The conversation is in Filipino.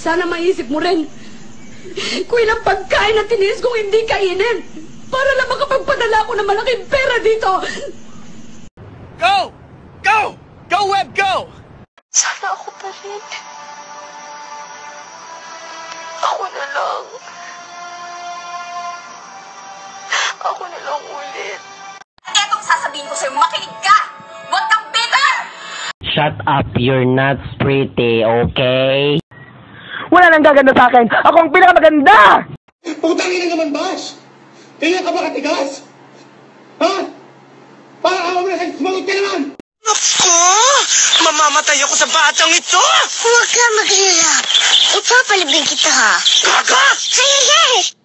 Sana maisip mo rin kung ilang pagkain na tiniis kong hindi kainin para lang makapagpadala ako ng malaking pera dito. Go! Go! Go, Web, go! Sana ako pa rin. Ako na lang. Ako na lang ulit. Etong sasabihin ko sa'yo, makinig ka! Huwag kang bitter! Shut up, you're not pretty, okay? Wala nang gaganda sa akin! Ako ang pinakamaganda! Putangin na naman, Bash! Kaya ka ba katigas? Ha? Para ako na sa'yo, sumagot ka naman! Naku! Mamamatay ako sa batang ito! Huwag ka mag-alala. Ipapalibing kita ha. Gaga! Sige!